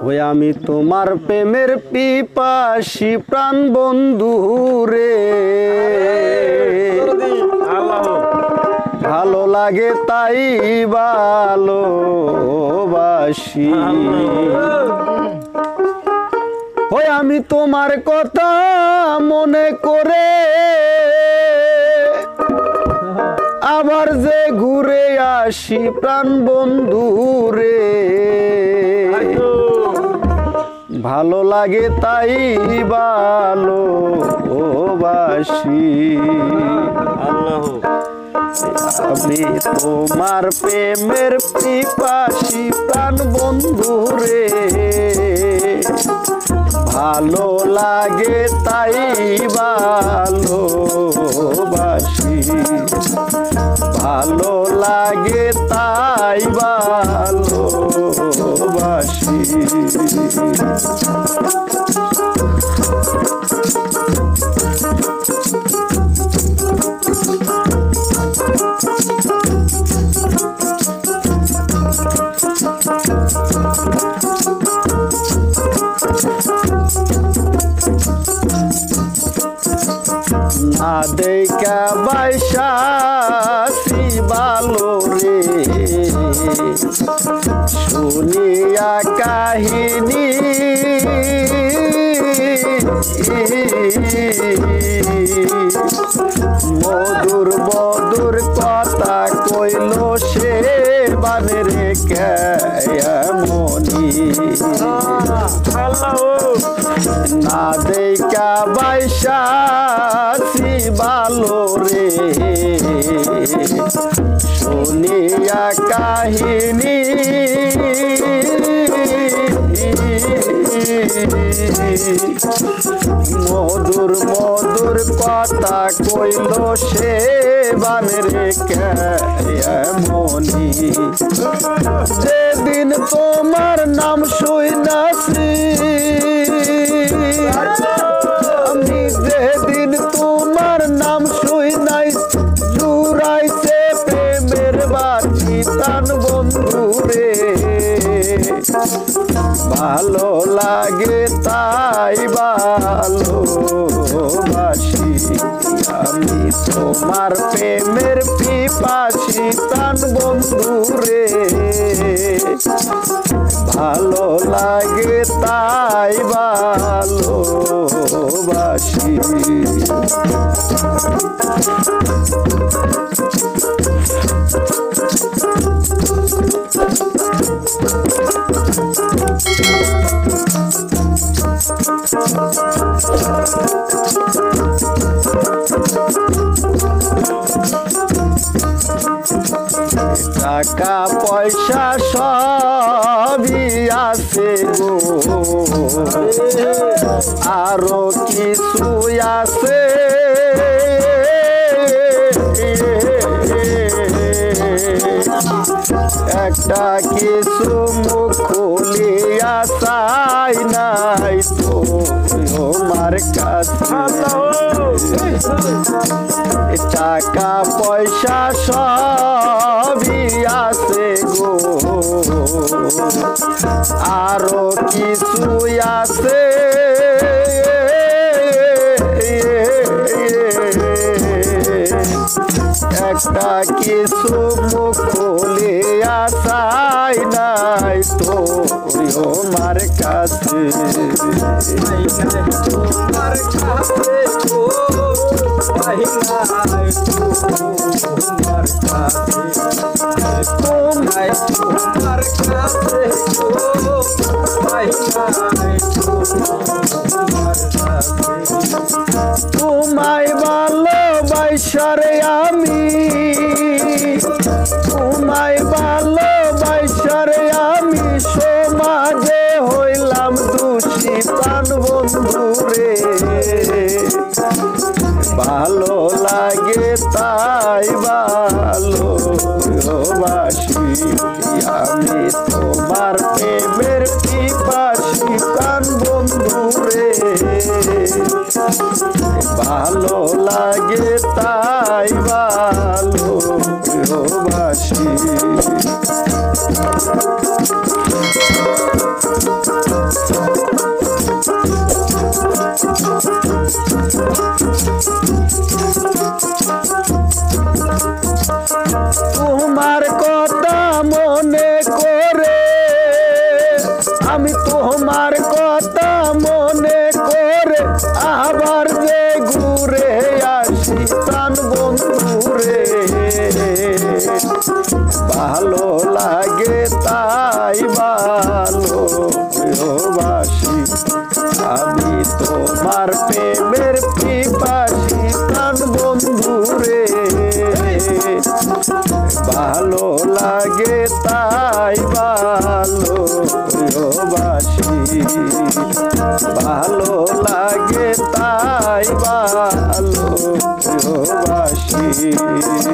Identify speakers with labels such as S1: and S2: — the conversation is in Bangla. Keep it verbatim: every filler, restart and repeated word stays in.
S1: ওই আমি তোমার প্রেমের পিপাসী প্রাণ বন্ধু রে, ভালো লাগে তাই ভালোবাসি। ওই আমি তোমার কথা মনে করে আবার যে ঘুরে আসি প্রাণ বন্ধু রে, ভালো লাগে তাই ভালোবাসি। আমি তোমার প্রেমের পিপাসী প্রাণ বন্ধু রে, ভালো লাগে তাই ভালোবাসি, ভালো লাগে তাই ভালোবাসি। না দেখা বাইশাসি ভালো রে, শুনিয়া কাহিনী মধুর মধুর কথা কইল সে বানরে কেমনি। না দেখা বাইশাসি ভালো রে, শুনিয়া কাহিনী মধুর মধুর কথা কইল সে বানরে কেমনি। যেদিন তোমার নাম শুনাছি আমি, যেদিন তোমার নাম শুনাই জুড়াইছে প্রেমের বাতি তান বন্ধু রে, ভালো লাগে তাই ভালোবাসি। আমি তোমার প্রেমের পিপাসী প্রাণ বন্ধু রে, ভালো লাগে তাই ভালোবাসি। টাকা পয়সা সবই আছে গো, আরো কিছু আছে একটা কিছু মুখ খুলিয়া চাই নাই তো তোমার কাছে। টাকা পয়সা সবই আছে গো, আরো কিছু আছে একটা কিছু মুখ খুলিয়া চাই নাই তো তোমার কাছে। তোমার কাছে তোমার কাছে তোমায় তোমার কাছে তোমায় ভালোবাসারে আমি, তোমায় ভালোবাসারে আমি সমাজে হইলাম দোষী প্রাণ বন্ধু রে, ভালো লাগে তাই ভালোবাসি। আমি তোমার প্রেমের পিপাসী প্রাণ বন্ধু রে, ভালো লাগে তাই ভালোবাসি। বাসি প্রাণ বন্ধু রে ভালো লাগে তাই ভালোবাসি ভালো লাগে তাই ভালোবাসি